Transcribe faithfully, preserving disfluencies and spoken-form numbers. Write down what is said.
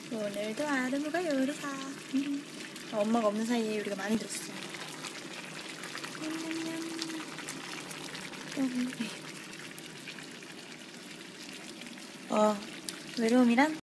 오늘도 아름이가 요리사. 음. 엄마가 없는 사이에 요리가 많이 들었어. 여기. 어, 외로움이란?